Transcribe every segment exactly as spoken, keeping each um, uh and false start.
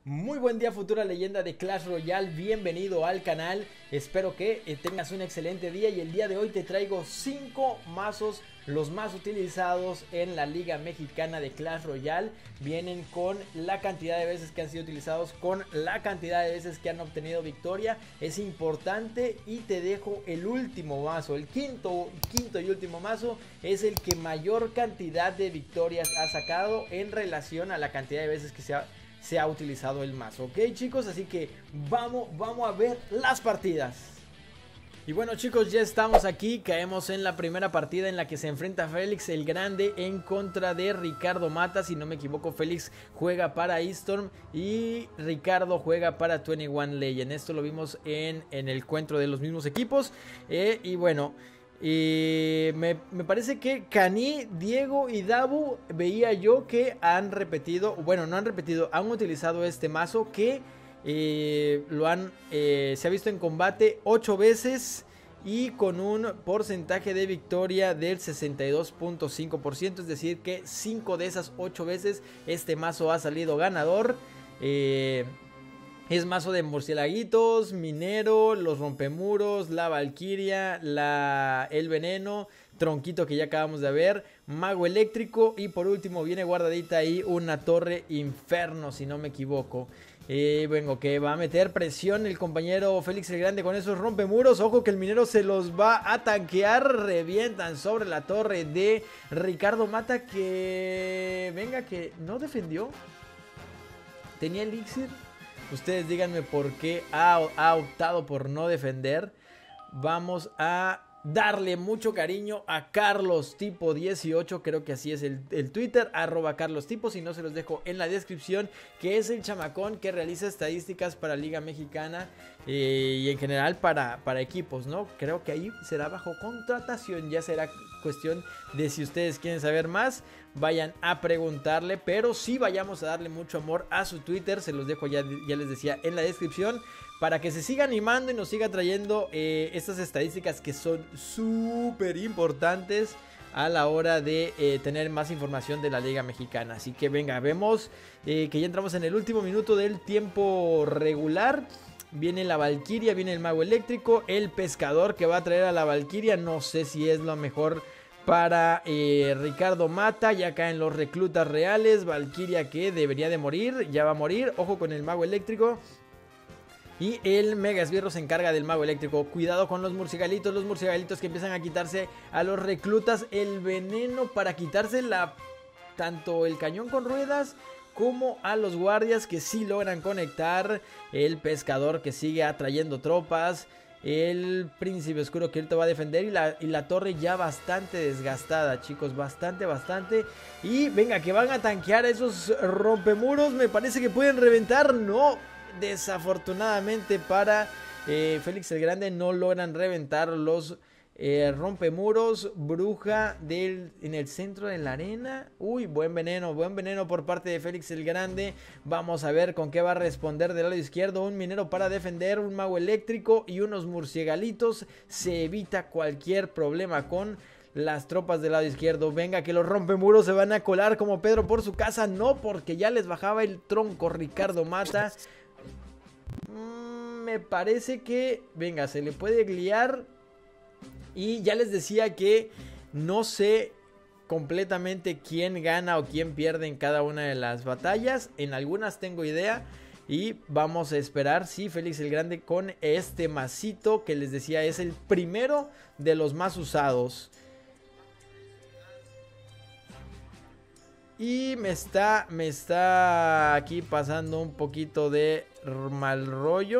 Muy buen día, futura leyenda de Clash Royale, bienvenido al canal. Espero que eh, tengas un excelente día y el día de hoy te traigo cinco mazos, los más utilizados en la Liga Mexicana de Clash Royale. Vienen con la cantidad de veces que han sido utilizados, con la cantidad de veces que han obtenido victoria. Es importante y te dejo el último mazo, el quinto, quinto y último mazo. Es el que mayor cantidad de victorias ha sacado en relación a la cantidad de veces que se ha se ha utilizado el mazo, ok chicos, así que vamos, vamos a ver las partidas. Y bueno chicos, ya estamos aquí, caemos en la primera partida en la que se enfrenta Félix el Grande en contra de Ricardo Mata. Si no me equivoco, Félix juega para Storm y Ricardo juega para veintiuno Legend. Esto lo vimos en, en el encuentro de los mismos equipos, eh, y bueno... Y me, me parece que Cani, Diego y Dabu veía yo que han repetido, bueno, no han repetido, han utilizado este mazo que eh, lo han, eh, se ha visto en combate ocho veces y con un porcentaje de victoria del sesenta y dos punto cinco por ciento, es decir que cinco de esas ocho veces este mazo ha salido ganador. Eh... Es mazo de murcielaguitos, minero, los rompemuros, la valquiria, la, el veneno, tronquito que ya acabamos de ver, mago eléctrico y por último viene guardadita ahí una torre inferno, si no me equivoco. Eh, bueno, que va a meter presión el compañero Félix el Grande con esos rompemuros. Ojo que el minero se los va a tanquear. Revientan sobre la torre de Ricardo Mata, que venga, que no defendió. Tenía elixir. Ustedes díganme por qué ha, ha optado por no defender. Vamos a darle mucho cariño a Carlos Tipo dieciocho. Creo que así es el, el Twitter. Arroba Carlos Tipo. Si no, se los dejo en la descripción. Que es el chamacón que realiza estadísticas para Liga Mexicana. Eh, y en general para, para equipos, ¿no? Creo que ahí será bajo contratación. Ya será cuestión de si ustedes quieren saber más, vayan a preguntarle, pero sí vayamos a darle mucho amor a su Twitter. Se los dejo, ya, ya les decía, en la descripción, para que se siga animando y nos siga trayendo eh, estas estadísticas que son súper importantes a la hora de eh, tener más información de la Liga Mexicana. Así que venga, vemos eh, que ya entramos en el último minuto del tiempo regular. Viene la valquiria, viene el mago eléctrico, el pescador que va a traer a la valquiria. No sé si es lo mejor para eh, Ricardo Mata. Ya caen los reclutas reales. Valquiria que debería de morir, ya va a morir. Ojo con el mago eléctrico. Y el mega esbirro se encarga del mago eléctrico. Cuidado con los murciegalitos, los murciegalitos que empiezan a quitarse a los reclutas el veneno para quitarse la tanto el cañón con ruedas como a los guardias que sí logran conectar. El pescador que sigue atrayendo tropas. El príncipe oscuro que ahorita va a defender. Y la, y la torre ya bastante desgastada, chicos. Bastante, bastante. Y venga, que van a tanquear esos rompemuros. Me parece que pueden reventar. No, desafortunadamente para eh, Félix el Grande no logran reventar los Eh, rompemuros. Bruja del, en el centro de la arena. Uy, buen veneno, buen veneno por parte de Félix el Grande. Vamos a ver con qué va a responder del lado izquierdo. Un minero para defender, un mago eléctrico y unos murciegalitos. Se evita cualquier problema con las tropas del lado izquierdo. Venga, que los rompemuros se van a colar como Pedro por su casa. No, porque ya les bajaba el tronco Ricardo Mata. mm, Me parece que, venga, se le puede guiar. Y ya les decía que no sé completamente quién gana o quién pierde en cada una de las batallas. En algunas tengo idea. Y vamos a esperar si Félix el Grande con este masito que les decía es el primero de los más usados. Y me está, me está aquí pasando un poquito de mal rollo.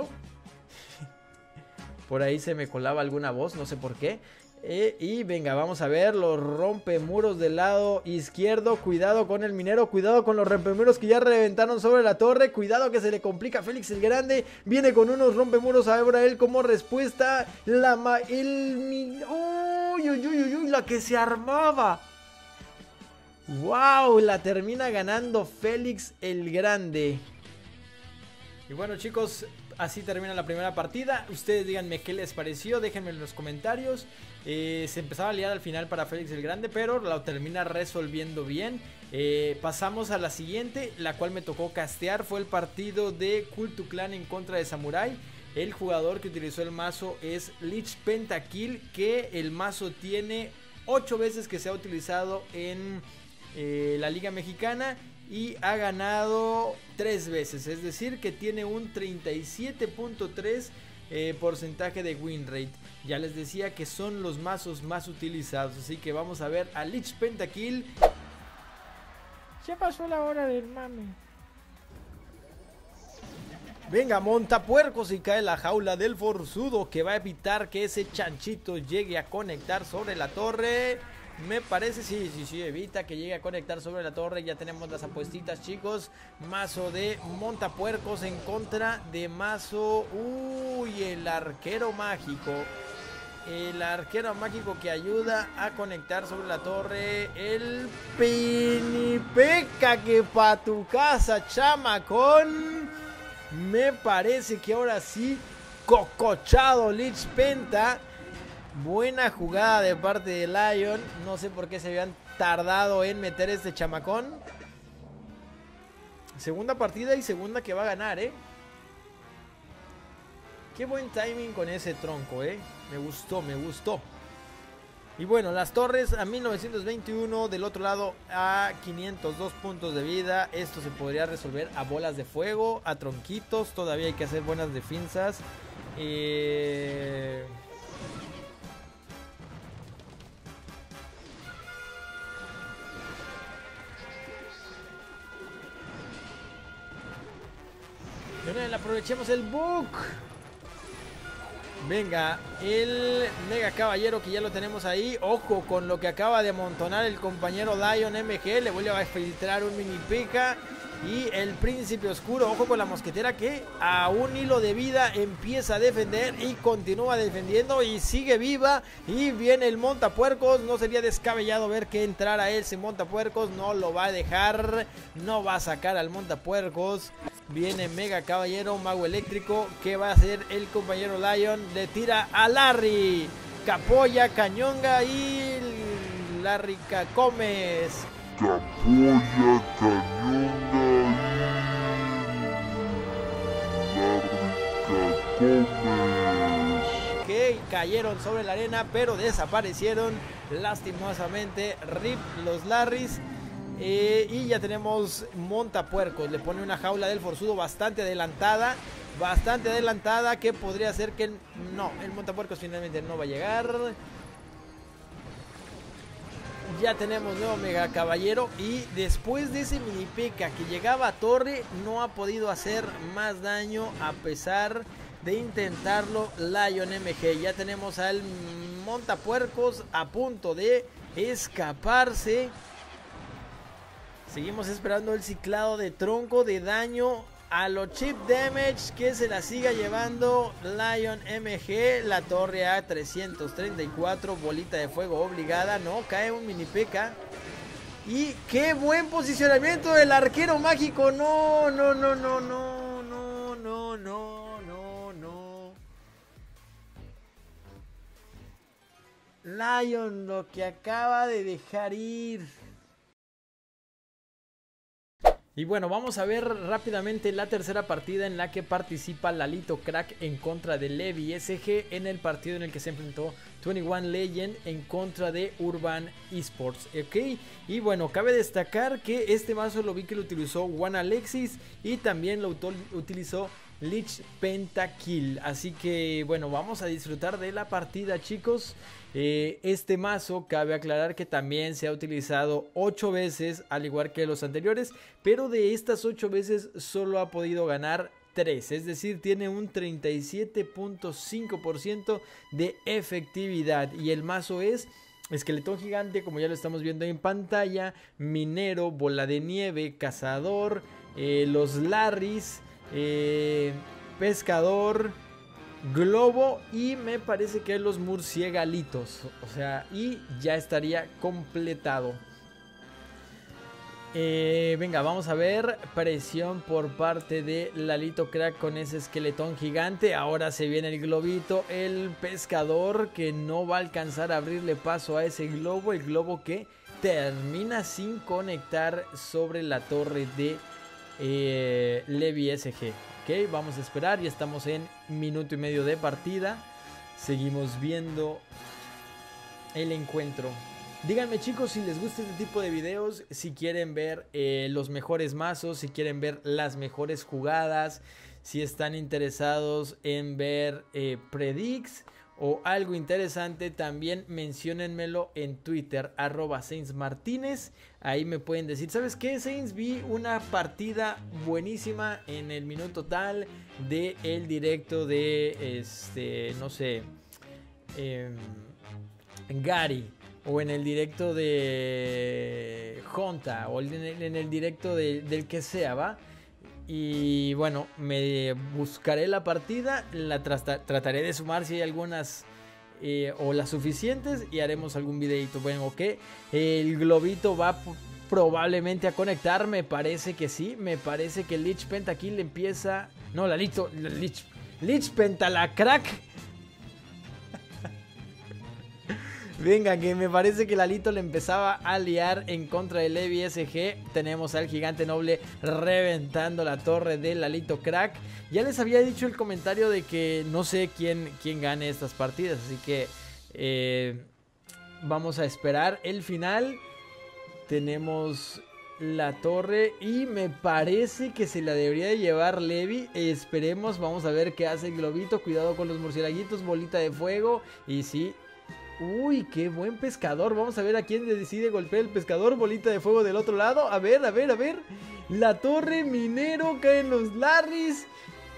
Por ahí se me colaba alguna voz, no sé por qué. Eh, y venga, vamos a ver los rompemuros del lado izquierdo. Cuidado con el minero, cuidado con los rompemuros que ya reventaron sobre la torre. Cuidado que se le complica a Félix el Grande. Viene con unos rompemuros ahora él como respuesta. La ma el uy, uy, uy, uy, la que se armaba. Wow, la termina ganando Félix el Grande. Y bueno, chicos, así termina la primera partida. Ustedes díganme qué les pareció, déjenme en los comentarios. eh, Se empezaba a liar al final para Félix el Grande, pero lo termina resolviendo bien. eh, Pasamos a la siguiente, la cual me tocó castear. Fue el partido de Cult to Clan en contra de Samurai. El jugador que utilizó el mazo es Lich Pentakill, que el mazo tiene ocho veces que se ha utilizado en eh, la Liga Mexicana y ha ganado tres veces, es decir que tiene un treinta y siete punto tres eh, porcentaje de win rate. Ya les decía que son los mazos más utilizados, así que vamos a ver a Lich Pentakill. Ya pasó la hora del mame. Venga, montapuercos, y cae la jaula del forzudo, que va a evitar que ese chanchito llegue a conectar sobre la torre. Me parece, sí, sí, sí, evita que llegue a conectar sobre la torre. Ya tenemos las apuestitas, chicos. Mazo de montapuercos en contra de mazo. Uy, el arquero mágico. El arquero mágico que ayuda a conectar sobre la torre. El Pinipeca, que pa' tu casa, chamacón. Me parece que ahora sí, cocochado Lich Penta. Buena jugada de parte de Lion. No sé por qué se habían tardado en meter este chamacón. Segunda partida y segunda que va a ganar, eh. Qué buen timing con ese tronco, eh. Me gustó, me gustó. Y bueno, las torres a mil novecientos veintiuno. Del otro lado a quinientos dos puntos de vida. Esto se podría resolver a bolas de fuego, a tronquitos. Todavía hay que hacer buenas defensas. Eh... Aprovechemos el book. Venga, el mega caballero que ya lo tenemos ahí. Ojo con lo que acaba de amontonar el compañero Lion M G. Le vuelve a filtrar un mini pica. Y el príncipe oscuro, ojo con la mosquetera, que a un hilo de vida empieza a defender y continúa defendiendo y sigue viva. Y viene el montapuercos. No sería descabellado ver que entrara ese montapuercos. No lo va a dejar, no va a sacar al montapuercos. Viene mega caballero, mago eléctrico. ¿Qué va a hacer el compañero Lion? Le tira a Larry, Capolla, Cañonga y Larry Cacomes. Capolla, Cañonga y Larry Cacomes. Que cayeron sobre la arena, pero desaparecieron lastimosamente. Rip los Larrys. Eh, y ya tenemos montapuercos. Le pone una jaula del forzudo bastante adelantada. Bastante adelantada, que podría ser que... No, el montapuercos finalmente no va a llegar. Ya tenemos nuevo mega caballero. Y después de ese mini peca que llegaba a torre, no ha podido hacer más daño a pesar de intentarlo Lion M G. Ya tenemos al montapuercos a punto de escaparse. Seguimos esperando el ciclado de tronco de daño a los chip damage, que se la siga llevando Lion M G. La torre a trescientos treinta y cuatro, bolita de fuego obligada. No, cae un mini peca. Y qué buen posicionamiento del arquero mágico. No, no, no, no, no, no, no, no, no, no. Lion, lo que acaba de dejar ir. Y bueno, vamos a ver rápidamente la tercera partida en la que participa Lalito Crack en contra de Levi S G, en el partido en el que se enfrentó veintiuno Legend en contra de Urban Esports, ¿ok? Y bueno, cabe destacar que este mazo lo vi que lo utilizó Juan Alexis y también lo utilizó Lich Pentakill. Así que bueno, vamos a disfrutar de la partida, chicos. Eh, este mazo cabe aclarar que también se ha utilizado ocho veces, al igual que los anteriores, pero de estas ocho veces solo ha podido ganar tres, es decir, tiene un treinta y siete punto cinco por ciento de efectividad. Y el mazo es Esqueletón Gigante, como ya lo estamos viendo en pantalla, Minero, Bola de Nieve, Cazador, eh, los Larrys, eh, Pescador, Globo y me parece que los Murciegalitos. O sea, y ya estaría completado. Eh, venga, vamos a ver. Presión por parte de Lalito Crack con ese esqueletón gigante. Ahora se viene el globito. El pescador que no va a alcanzar a abrirle paso a ese globo. El globo que termina sin conectar sobre la torre de eh, Levi S G. Ok, vamos a esperar. Ya estamos en minuto y medio de partida. Seguimos viendo el encuentro. Díganme, chicos, si les gusta este tipo de videos, si quieren ver eh, los mejores mazos, si quieren ver las mejores jugadas, si están interesados en ver eh, predicts o algo interesante, también menciónenmelo en Twitter, arroba Saints Martínez. Ahí me pueden decir, ¿sabes qué, Saints? Vi una partida buenísima en el minuto tal de el directo de, este, no sé, eh, Gary. O en el directo de Honta. O en el, en el directo de, del que sea, ¿va? Y bueno, me buscaré la partida. La trata, trataré de sumar si hay algunas eh, o las suficientes. Y haremos algún videito. Bueno, ok. El globito va probablemente a conectar. Me parece que sí. Me parece que Lich Pentakill empieza... No, la Lich... Lich, Lich Pentalacrack. Venga, que me parece que Lalito le empezaba a liar en contra de Levi S G. Tenemos al gigante noble reventando la torre de Lalito Crack. Ya les había dicho el comentario de que no sé quién, quién gane estas partidas. Así que eh, vamos a esperar el final. Tenemos la torre y me parece que se la debería de llevar Levi. Esperemos, vamos a ver qué hace el globito. Cuidado con los murciélaguitos, bolita de fuego. Y sí... Uy, qué buen pescador. Vamos a ver a quién decide golpear el pescador. Bolita de fuego del otro lado. A ver, a ver, a ver. La torre minero cae en los Larrys.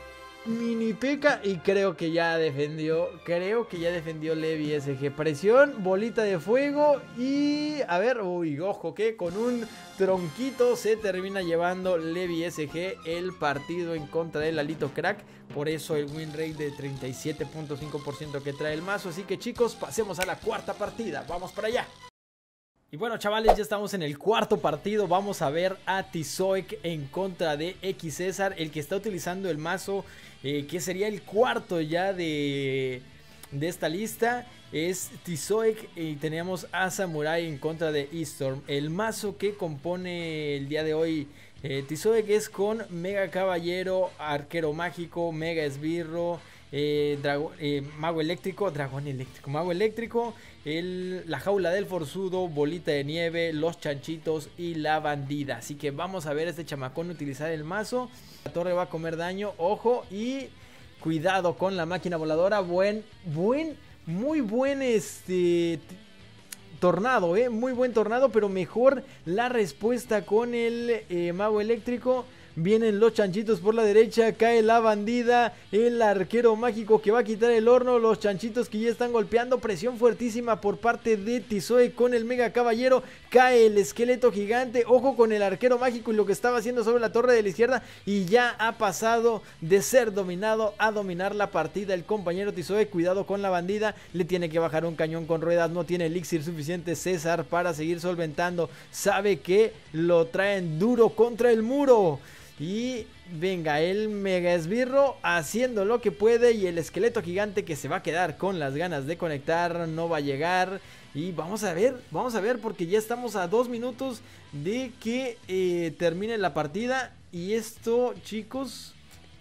Mini P.E.K.K.A. y creo que ya defendió. Creo que ya defendió Levi S G. Presión, bolita de fuego. Y a ver, uy, ojo que con un tronquito se termina llevando Levi S G el partido en contra de Lalito Crack. Por eso el win rate de treinta y siete punto cinco por ciento que trae el mazo. Así que, chicos, pasemos a la cuarta partida. Vamos para allá. Y bueno, chavales, ya estamos en el cuarto partido. Vamos a ver a Tizoek en contra de X César, el que está utilizando el mazo eh, que sería el cuarto ya de, de esta lista. Es Tizoek y tenemos a Samurai en contra de Eastorm. El mazo que compone el día de hoy eh, Tizoek es con Mega Caballero, Arquero Mágico, Mega Esbirro, Eh, Drago, eh, Mago Eléctrico, Dragón Eléctrico, Mago Eléctrico, el, la Jaula del Forzudo, Bolita de Nieve, Los Chanchitos y la Bandida. Así que vamos a ver a este chamacón utilizar el mazo. La torre va a comer daño, ojo, y cuidado con la máquina voladora. Buen, buen, muy buen este tornado, eh, muy buen tornado, pero mejor la respuesta con el eh, Mago Eléctrico. Vienen los chanchitos por la derecha, cae la bandida, el arquero mágico que va a quitar el horno, los chanchitos que ya están golpeando, presión fuertísima por parte de Tizoek con el mega caballero, cae el esqueleto gigante, ojo con el arquero mágico y lo que estaba haciendo sobre la torre de la izquierda y ya ha pasado de ser dominado a dominar la partida el compañero Tizoek. Cuidado con la bandida, le tiene que bajar un cañón con ruedas, no tiene elixir suficiente César para seguir solventando, sabe que lo traen duro contra el muro. Y venga, el mega esbirro haciendo lo que puede y el esqueleto gigante que se va a quedar con las ganas de conectar, no va a llegar. Y vamos a ver, vamos a ver porque ya estamos a dos minutos de que eh, termine la partida. Y esto, chicos,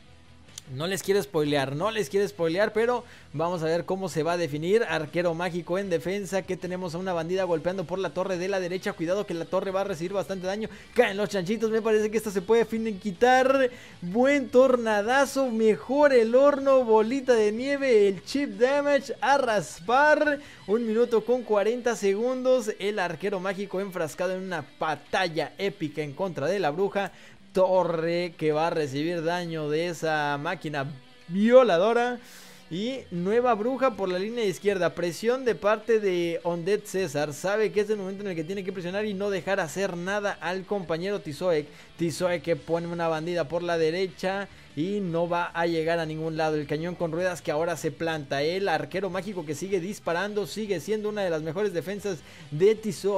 no les quiero spoilear, no les quiero spoilear, pero vamos a ver cómo se va a definir. Arquero mágico en defensa, que tenemos a una bandida golpeando por la torre de la derecha. Cuidado que la torre va a recibir bastante daño. Caen los chanchitos, me parece que esta se puede finiquitar. Buen tornadazo, mejor el horno, bolita de nieve, el chip damage a raspar. Un minuto con cuarenta segundos. El arquero mágico enfrascado en una batalla épica en contra de la bruja. Torre que va a recibir daño de esa máquina violadora. Y nueva bruja por la línea izquierda. Presión de parte de Undead César. Sabe que es el momento en el que tiene que presionar y no dejar hacer nada al compañero Tizoek. Tizoek que pone una bandida por la derecha y no va a llegar a ningún lado. El cañón con ruedas que ahora se planta. El arquero mágico que sigue disparando. Sigue siendo una de las mejores defensas de Tizoek.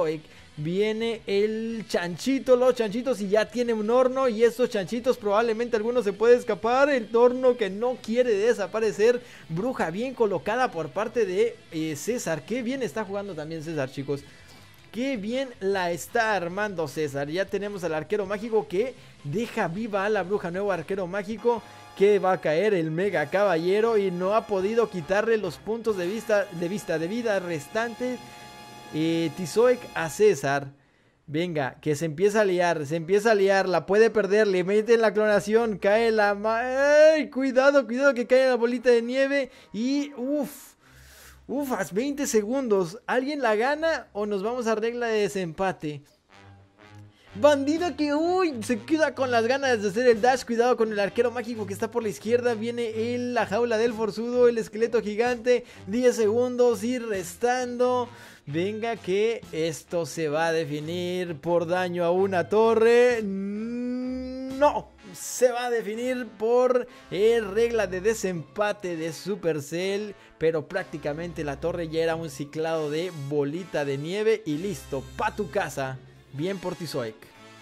Viene el chanchito, los chanchitos y ya tiene un horno. Y estos chanchitos probablemente algunos se puede escapar. El horno que no quiere desaparecer. Bruja bien colocada por parte de eh, César. Qué bien está jugando también César, chicos. Qué bien la está armando César. Ya tenemos al arquero mágico que deja viva a la bruja. Nuevo arquero mágico que va a caer el mega caballero. Y no ha podido quitarle los puntos de vista de, vista, de vida restantes. Eh, Tizoek a César. Venga, que se empieza a liar. Se empieza a liar. La puede perder. Le mete en la clonación. Cae la... ¡Ay! Cuidado, cuidado que cae la bolita de nieve. Y... Uff. Ufas, veinte segundos. ¿Alguien la gana o nos vamos a regla de desempate? Bandido que uy, se queda con las ganas de hacer el dash. Cuidado con el arquero mágico que está por la izquierda. Viene el, la jaula del forzudo, el esqueleto gigante. diez segundos y restando. Venga que esto se va a definir por daño a una torre. No, se va a definir por eh, regla de desempate de Supercell. Pero prácticamente la torre ya era un ciclado de bolita de nieve. Y listo, pa' tu casa. Bien por Tizoek.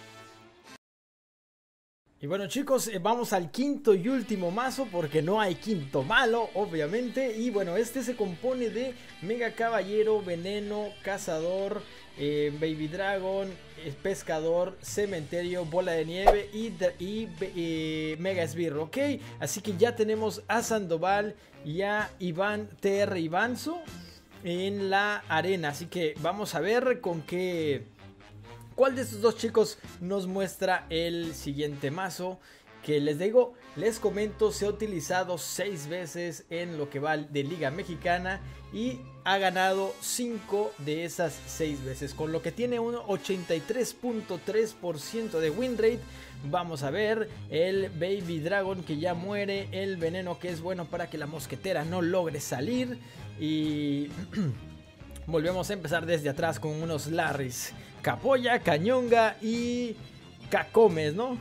Y bueno chicos, eh, vamos al quinto y último mazo, porque no hay quinto malo, obviamente. Y bueno, este se compone de Mega Caballero, Veneno, Cazador, eh, Baby Dragon, eh, Pescador, Cementerio, Bola de Nieve y, y eh, Mega Esbirro, ¿ok? Así que ya tenemos a Sandoval y a Iván T R Ivanzo en la arena. Así que vamos a ver con qué... ¿Cuál de estos dos chicos nos muestra el siguiente mazo? Que les digo, les comento, se ha utilizado seis veces en lo que va de Liga Mexicana y ha ganado cinco de esas seis veces, con lo que tiene un ochenta y tres punto tres por ciento de win rate. Vamos a ver el Baby Dragon que ya muere, el Veneno que es bueno para que la mosquetera no logre salir y volvemos a empezar desde atrás con unos Larrys. Capoya, Cañonga y Cacomes, ¿no?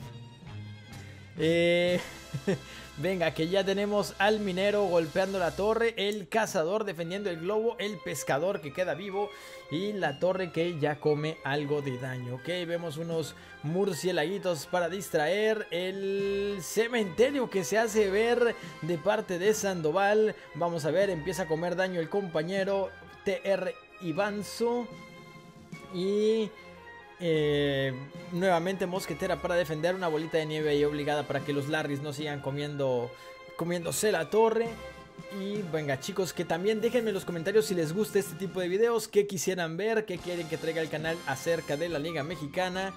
Eh, venga, que ya tenemos al minero golpeando la torre, el cazador defendiendo el globo, el pescador que queda vivo y la torre que ya come algo de daño. Ok, vemos unos murciélaguitos para distraer, el cementerio que se hace ver de parte de Sandoval. Vamos a ver, empieza a comer daño el compañero T R Ivanzo. Y eh, nuevamente mosquetera para defender, una bolita de nieve ahí obligada para que los Larrys no sigan comiendo, comiéndose la torre. Y venga chicos, que también déjenme en los comentarios si les gusta este tipo de videos, qué quisieran ver, qué quieren que traiga el canal acerca de la Liga Mexicana.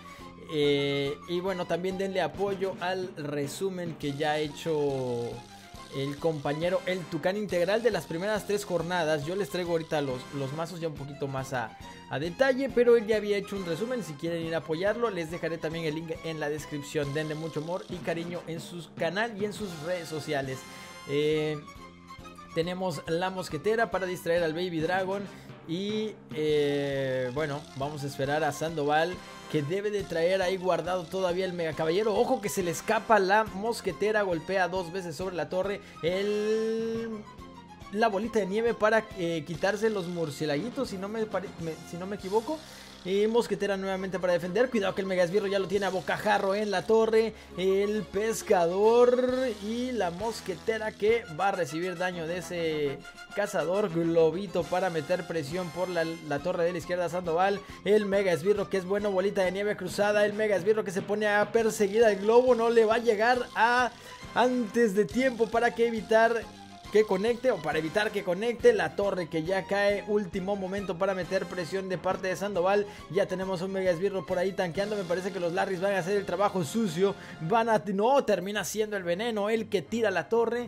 eh, Y bueno, también denle apoyo al resumen que ya ha hecho el compañero El Tucán Integral de las primeras tres jornadas. Yo les traigo ahorita los, los mazos ya un poquito más a, a detalle, pero él ya había hecho un resumen. Si quieren ir a apoyarlo, les dejaré también el link en la descripción. Denle mucho amor y cariño en su canal y en sus redes sociales. eh, Tenemos la mosquetera para distraer al Baby Dragon. Y eh, bueno, vamos a esperar a Sandoval, que debe de traer ahí guardado todavía el Mega Caballero. Ojo que se le escapa la mosquetera, golpea dos veces sobre la torre el... la bolita de nieve para eh, quitarse los murciélaguitos, si no me, pare... me... si no me equivoco. Y mosquetera nuevamente para defender. Cuidado que el Mega Esbirro ya lo tiene a bocajarro en la torre. El pescador y la mosquetera que va a recibir daño de ese cazador. Globito para meter presión por la, la torre de la izquierda Sandoval. El Mega Esbirro que es bueno, bolita de nieve cruzada. El Mega Esbirro que se pone a perseguir al globo. No le va a llegar a antes de tiempo para que evitar... que conecte o para evitar que conecte la torre que ya cae. Último momento para meter presión de parte de Sandoval. Ya tenemos un Mega Esbirro por ahí tanqueando. Me parece que los Larrys van a hacer el trabajo sucio. Van a... No, termina siendo el Veneno el que tira la torre.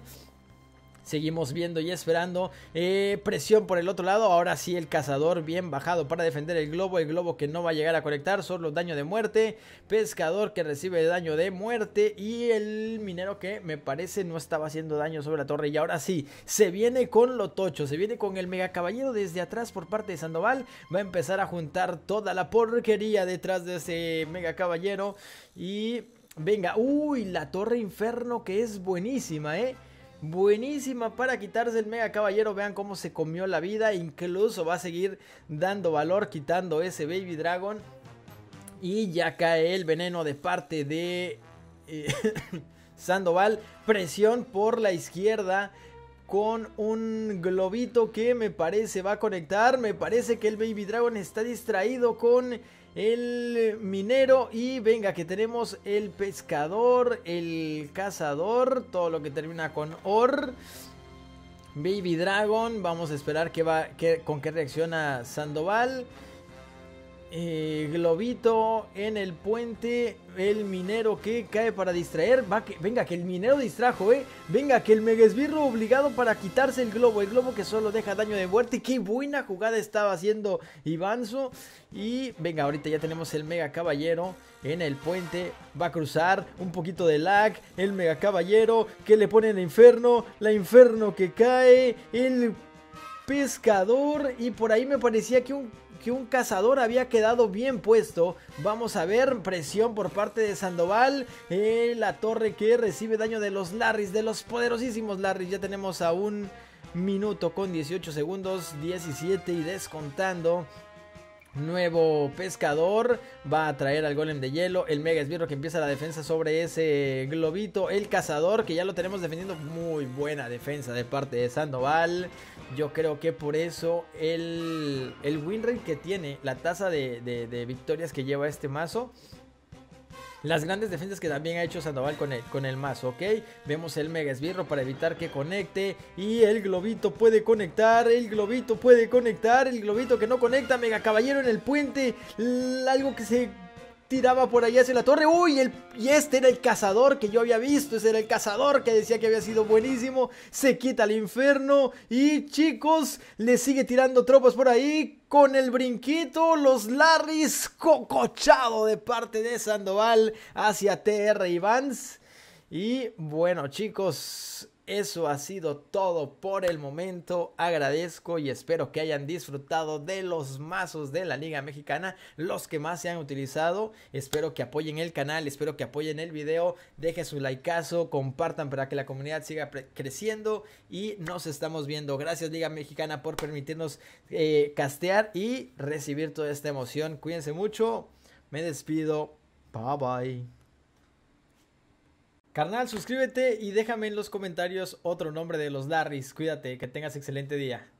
Seguimos viendo y esperando. Eh, presión por el otro lado. Ahora sí el cazador bien bajado para defender el globo. El globo que no va a llegar a conectar. Solo daño de muerte. Pescador que recibe daño de muerte. Y el minero que me parece no estaba haciendo daño sobre la torre. Y ahora sí, se viene con lo tocho. Se viene con el Mega Caballero desde atrás por parte de Sandoval. Va a empezar a juntar toda la porquería detrás de ese Mega Caballero. Y venga, uy, la Torre Inferno que es buenísima, eh. buenísima para quitarse el Mega Caballero. Vean cómo se comió la vida. Incluso va a seguir dando valor quitando ese Baby Dragon. Y ya cae el veneno de parte de eh, Sandoval. Presión por la izquierda con un globito que me parece va a conectar. Me parece que el Baby Dragon está distraído con el minero. Y venga que tenemos el pescador, el cazador, todo lo que termina con or. Baby Dragon, vamos a esperar que va, que, con qué reacciona Sandoval. Eh, globito en el puente. El minero que cae para distraer. Va que, venga que el minero distrajo, eh. Venga que el Mega Esbirro obligado para quitarse el globo. El globo que solo deja daño de muerte. Qué buena jugada estaba haciendo Ivanzo. Y venga, ahorita ya tenemos el Mega Caballero en el puente. Va a cruzar un poquito de lag. El Mega Caballero que le pone en Inferno. La Inferno que cae. El pescador. Y por ahí me parecía que un que un cazador había quedado bien puesto. Vamos a ver, presión por parte de Sandoval. Eh, la torre que recibe daño de los Larrys, de los poderosísimos Larrys. Ya tenemos a un minuto con dieciocho segundos, diecisiete y descontando. Nuevo pescador, va a traer al golem de hielo. El Mega Esbirro que empieza la defensa sobre ese globito. El cazador que ya lo tenemos defendiendo. Muy buena defensa de parte de Sandoval. Yo creo que por eso el, el win rate que tiene, la tasa de, de, de victorias que lleva este mazo, las grandes defensas que también ha hecho Sandoval con el, con el mazo, ¿ok? Vemos el Mega Esbirro para evitar que conecte. Y el globito puede conectar, el globito puede conectar, el globito que no conecta. Mega Caballero en el puente, algo que se tiraba por allá hacia la torre. Uy, el, y este era el cazador que yo había visto. Ese era el cazador que decía que había sido buenísimo. Se quita el Inferno. Y chicos, le sigue tirando tropas por ahí. Con el brinquito, los Larrys cocochado de parte de Sandoval hacia T R Ivans. Y bueno chicos, eso ha sido todo por el momento. Agradezco y espero que hayan disfrutado de los mazos de la Liga Mexicana, los que más se han utilizado. Espero que apoyen el canal, espero que apoyen el video, dejen su likeazo, compartan para que la comunidad siga creciendo y nos estamos viendo. Gracias Liga Mexicana por permitirnos eh, castear y recibir toda esta emoción. Cuídense mucho, me despido, bye bye. Carnal, suscríbete y déjame en los comentarios otro nombre de los Larrys. Cuídate, que tengas excelente día.